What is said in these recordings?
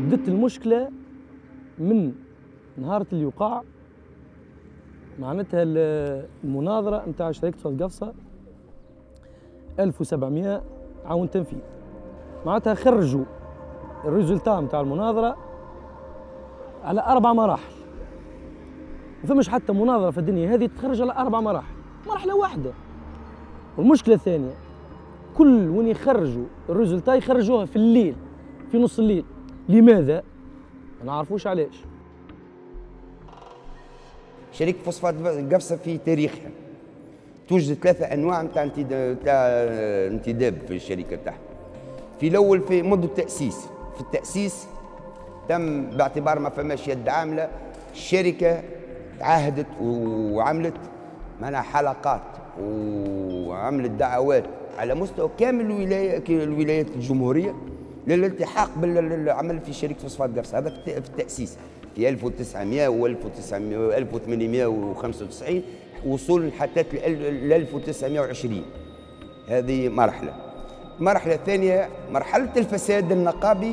بدت المشكله من نهار اللي وقع معناتها المناظره نتاع شركه فاس قفصه 1700 عون تنفيذ. معناتها خرجوا الريزولتا نتاع المناظره على 4 مراحل. ما فماش حتى مناظره في الدنيا هذه تخرج على 4 مراحل، مرحله واحده. والمشكله الثانيه كل وين يخرجوا الريزولتا يخرجوها في الليل، في نص الليل. لماذا؟ ما نعرفوش علاش. شركة فوسفات قفصة في تاريخها توجد 3 أنواع نتاع انتداب في الشركة تاعها. في الأول في منذ التأسيس، في التأسيس تم باعتبار ما فماش يد عاملة، الشركة عاهدت وعملت معناها حلقات وعملت دعوات على مستوى كامل الولايات الجمهورية للالتحاق بالعمل في شركة فوسفات قفصة. هذا في التأسيس في 1900 و 1895 وصول حتى ل 1920. هذه مرحلة. المرحلة الثانية مرحلة الفساد النقابي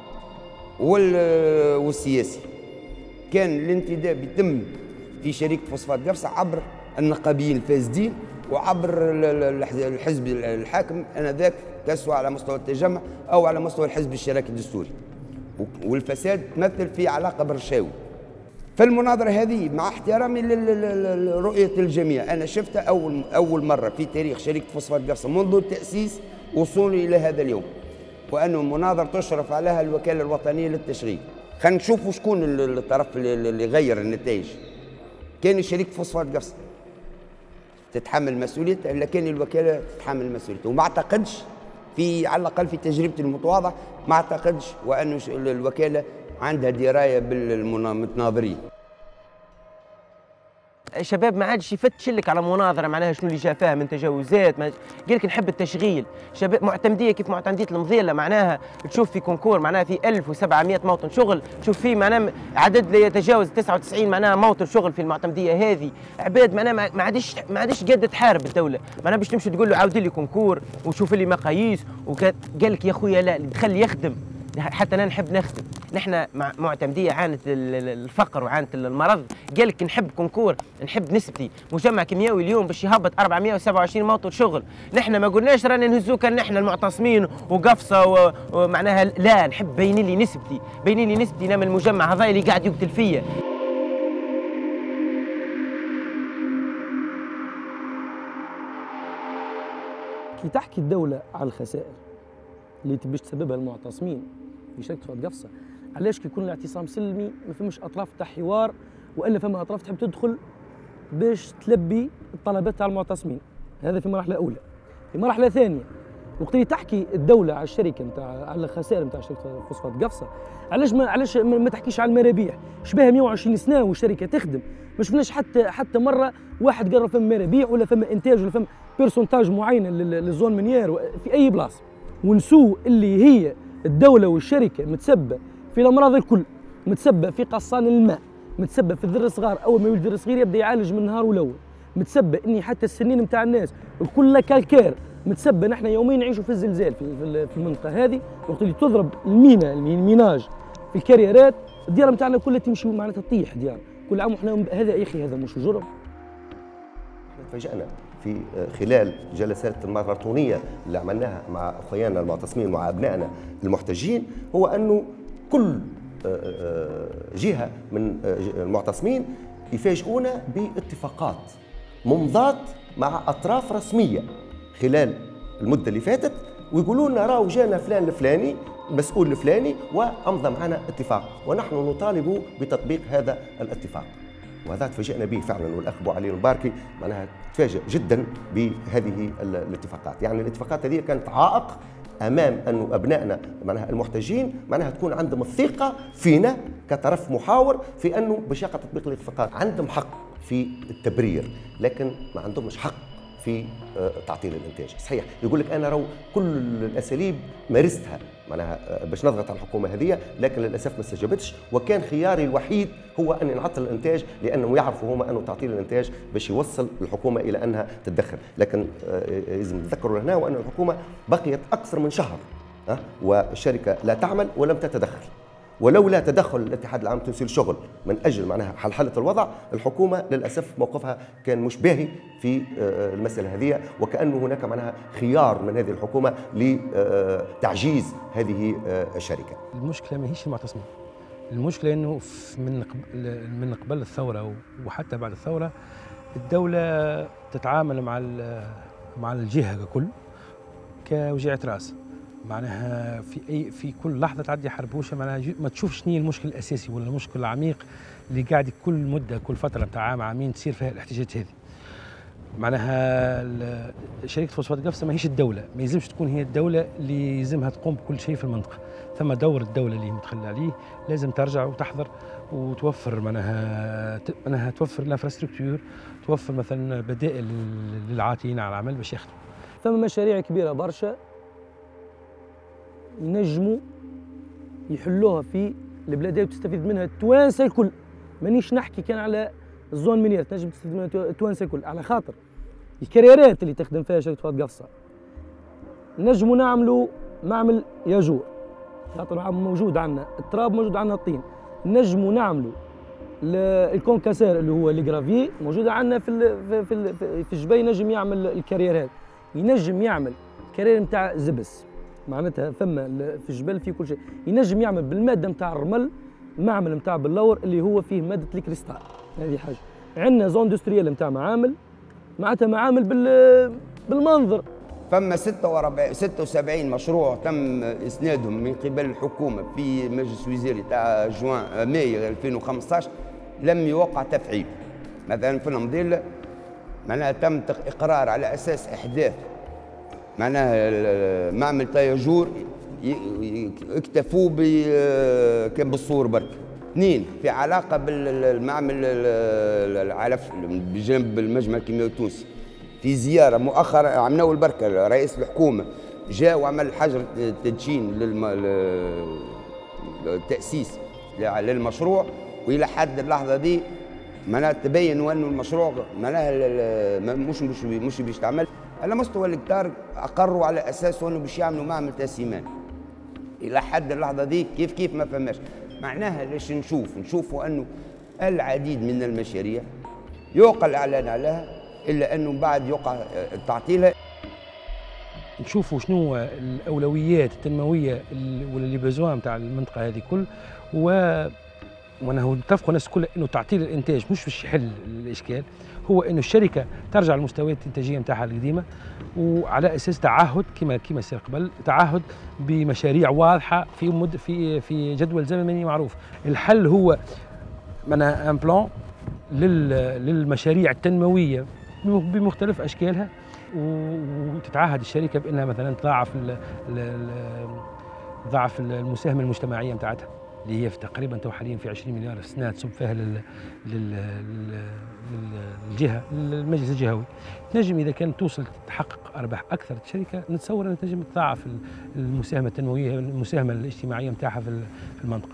والسياسي. كان الانتداب يتم في شركة فوسفات قفصة عبر النقابيين الفاسدين وعبر الحزب الحاكم انذاك، سواء على مستوى التجمع او على مستوى الحزب الاشتراكي الدستوري. والفساد تمثل في علاقه بالرشاوي. فالمناظره هذه مع احترامي لرؤيه الجميع، انا شفتها اول مره في تاريخ شركه فوسفات قفصه منذ التاسيس وصولي الى هذا اليوم، وانه مناظره تشرف عليها الوكاله الوطنيه للتشغيل. خلينا نشوفوا شكون الطرف اللي غير النتائج. كان شركه فوسفات قفصه تتحمل مسؤوليتها، الا كان الوكاله تتحمل مسؤوليتها. وما اعتقدش في على الاقل في تجربتي المتواضعه ما اعتقدش وانه الوكاله عندها درايه بالمتناظرين. الشباب ما عادش يفتش لك على مناظره معناها شنو اللي جا من تجاوزات، قال لك نحب التشغيل. شباب معتمديه كيف معتمديه المضيله معناها تشوف في كونكور معناها في 1700 موطن شغل، تشوف في معناها عدد لا يتجاوز 99 معناها موطن شغل في المعتمديه هذه. عباد معناها ما عادش قاعده تحارب الدوله، معناها باش تمشي تقول له عاود لي كونكور وشوف لي مقاييس، وقال لك يا خويا لا دخل يخدم. حتى انا نحب نخدم. نحن معتمديه عانت الفقر وعانت المرض، قال لك نحب كونكور، نحب نسبتي. مجمع كيميائي اليوم باش يهبط 427 موطن شغل. نحن ما قلناش رانا نهزوك نحن المعتصمين وقفصه ومعناها لا، نحب بيني لي نسبتي، بيني لي نسبتي. انا من المجمع هذا اللي قاعد يقتل فيا. كي تحكي الدوله على الخسائر اللي تبيش تسببها المعتصمين في شركه فوسفات قفصه، علاش كي يكون الاعتصام سلمي ما فماش اطراف تاع حوار، والا فما اطراف تحب تدخل باش تلبي الطلبات تاع المعتصمين؟ هذا في مرحله اولى. في مرحله ثانيه وقت اللي تحكي الدوله على الشركه نتاع على الخسائر نتاع شركه فوسفات قفصه، علاش ما تحكيش على المرابيح؟ شبيها 120 سنه والشركه تخدم، ما شفناش حتى مره واحد قال فما مرابيح ولا فما انتاج ولا فما بيرسونتاج معين للزون منيير في اي بلاصه. ونسو اللي هي الدولة والشركة متسبة في الأمراض الكل، متسبة في قصان الماء، متسبة في الذر الصغار، أول ما يولد الذر الصغير يبدأ يعالج من نهار الأول، متسبة إني حتى السنين نتاع الناس الكل كالكير، متسبة نحن يوميا نعيشوا في الزلزال في المنطقة هذه. وقت اللي تضرب الميناج في الكاريرات الديار نتاعنا كلها تمشي معناتها تطيح ديار كل عام. وحنا هذا يا أخي هذا مش جرم. تفاجأنا في خلال جلسات الماراثونية اللي عملناها مع أخواننا المعتصمين ومع أبنائنا المحتجين، هو أنه كل جهة من المعتصمين يفاجئونا باتفاقات ممضاة مع أطراف رسمية خلال المدة اللي فاتت، ويقولوا لنا راهو جانا فلان الفلاني المسؤول الفلاني وأمضى معنا اتفاق، ونحن نطالب بتطبيق هذا الاتفاق. وهذا تفاجئنا به فعلا، والاخ ابو علي المباركي معناها تفاجئ جدا بهذه الاتفاقات. يعني الاتفاقات هذه كانت عائق امام انه ابنائنا معناها المحتجين معناها تكون عندهم الثقه فينا كطرف محاور في انه باش يقع تطبيق الاتفاقات. عندهم حق في التبرير لكن ما عندهمش حق في تعطيل الانتاج. صحيح يقول لك انا راهو كل الاساليب مارستها معناها باش نضغط على الحكومه هذه، لكن للاسف ما استجابتش، وكان خياري الوحيد هو ان نعطل الانتاج، لانهم يعرفوا هما انه تعطيل الانتاج باش يوصل الحكومه الى انها تتدخل. لكن لازم نتذكروا هنا وان الحكومه بقيت اكثر من شهر والشركه لا تعمل ولم تتدخل. ولولا تدخل الاتحاد العام التونسي للشغل من اجل معناها حلحله الوضع، الحكومه للاسف موقفها كان مش باهي في المساله هذه، وكانه هناك معناها خيار من هذه الحكومه لتعجيز هذه الشركه. المشكله ماهيش المعتصمين، المشكله انه من قبل الثوره وحتى بعد الثوره الدوله تتعامل مع الجهه ككل كوجيعه راس، معناها في كل لحظه تعدي حربوشه، معناها ما تشوفش شنو المشكل الاساسي ولا المشكل العميق اللي قاعد كل مده كل فتره نتاع عام عامين تصير فيها الاحتجاجات هذه. معناها شركه فوسفات قفصه ماهيش الدوله، ما يلزمش تكون هي الدوله اللي يلزمها تقوم بكل شيء في المنطقه، ثم دور الدوله اللي متخلى عليه لازم ترجع وتحضر وتوفر معناها توفر الانفراستركتور، توفر مثلا بدائل للعاطلين على العمل باش يخدموا. ثم مشاريع كبيره برشا ينجموا يحلوها في البلاد وتستفيد منها التوانسه الكل. مانيش نحكي كان على الزون مينير، تنجم تستفيد منها التوانسه الكل، على خاطر الكاريرات اللي تخدم فيها شركه فوسفات قفصه نجموا نعملوا معمل ياجور، خاطر موجود عندنا التراب، موجود عندنا الطين. نجموا نعملوا الكونكاسير اللي هو الجرافي موجود عندنا في الجبال، ينجم يعمل الكاريرات، ينجم يعمل كارير نتاع زبس، معناتها فما في الجبال في كل شيء. ينجم يعمل بالماده نتاع الرمل معمل نتاع باللور اللي هو فيه ماده الكريستال. هذه حاجه. عندنا زون اندستريال نتاع معامل، معناتها معامل بالمنظر. فما 76 مشروع تم اسنادهم من قبل الحكومه في مجلس وزاري تاع ماي 2015 لم يوقع تفعيل. مثلا في المضيل معناها تم اقرار على اساس احداث معناها معمل تايجور اكتفوا كان بالصور برك. اثنين في علاقه بالمعمل العلف بجنب المجمع الكيميائي التونسي، في زياره مؤخرا عملوا البركه رئيس الحكومه جاء وعمل حجر تدشين للتاسيس للمشروع، والى حد اللحظه دي معناها تبين انه المشروع معناها مش باش تعمل. على مستوى الكتار اقروا على اساس انه باش يعملوا معمل تسيمان. الى حد اللحظه دي كيف ما فماش. معناها ليش نشوفوا انه العديد من المشاريع يوقع الاعلان عليها الا انه بعد يوقع تعطيلها. نشوفوا شنو الاولويات التنمويه واللي بزوان نتاع المنطقه هذه كل، ونحن نتفقوا الناس كلها انه تعطيل الانتاج مش باش يحل الاشكال، هو انه الشركه ترجع للمستويات الانتاجيه نتاعها القديمه، وعلى اساس تعهد كما سير قبل، تعهد بمشاريع واضحه في جدول زمني معروف. الحل هو معناها ان بلان للمشاريع التنمويه بمختلف اشكالها، وتتعهد الشركه بانها مثلا تضاعف المساهمه المجتمعيه نتاعتها اللي هي في تقريبا تو حاليا في 20 مليار في السنه تصب فيها للجهه للمجلس الجهوي. تنجم اذا كانت توصل تحقق ارباح اكثر الشركه، نتصور انها تنجم تضاعف المساهمه التنمويه المساهمه الاجتماعيه نتاعها في المنطقه.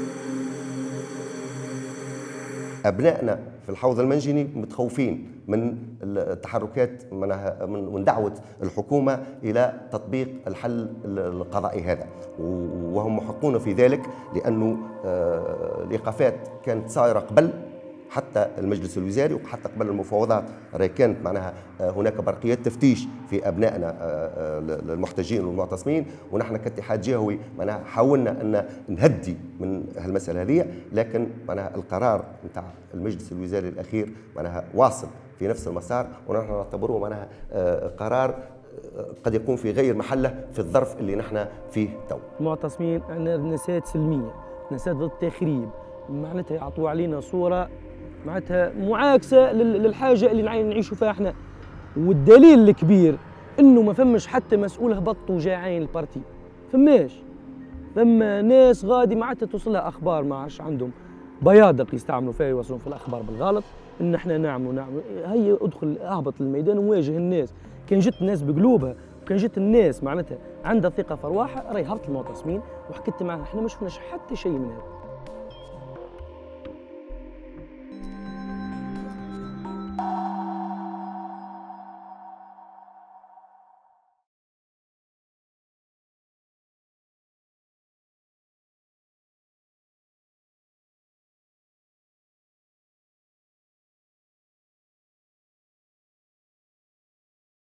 أبنائنا في الحوض المنجني متخوفين من التحركات من دعوة الحكومة إلى تطبيق الحل القضائي هذا، وهم محقون في ذلك، لأنه الإيقافات كانت صايرة قبل حتى المجلس الوزاري وحتى قبل المفاوضات. كانت معناها هناك برقيات تفتيش في أبنائنا المحتجين والمعتصمين، ونحن كاتحاد جهوي معناها حاولنا أن نهدي من هالمسألة هذه، لكن معناها القرار نتاع المجلس الوزاري الأخير معناها واصل في نفس المسار، ونحن نعتبره معناها قرار قد يكون في غير محله في الظرف اللي نحن فيه تو. المعتصمين عندنا نسات سلميه، نسات ضد التخريب، معناتها يعطوا علينا صوره معناتها معاكسه للحاجه اللي نعيشوا فيها احنا. والدليل الكبير انه ما فمش حتى مسؤول هبط وجاعين البارتي، فماش. فما ناس غادي معناتها توصلها اخبار ما عادش عندهم بيادق يستعملوا فيها يوصلون في الاخبار بالغلط، ان احنا نعملوا هيا ادخل اهبط للميدان وواجه الناس. كان جت الناس بقلوبها، وكان جت الناس معناتها عندها ثقه في ارواحها، راهي هبط المعتصمين وحكيت معها احنا ما شفناش حتى شيء من هذا.